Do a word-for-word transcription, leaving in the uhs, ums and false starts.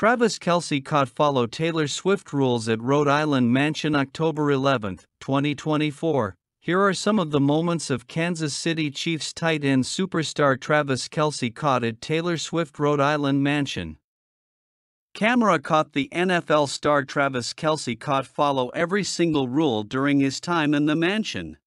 Travis Kelce caught follow Taylor Swift rules at Rhode Island mansion October eleventh, twenty twenty-four. Here are some of the moments of Kansas City Chiefs tight end superstar Travis Kelce caught at Taylor Swift Rhode Island mansion. Camera caught the N F L star Travis Kelce caught follow every single rule during his time in the mansion.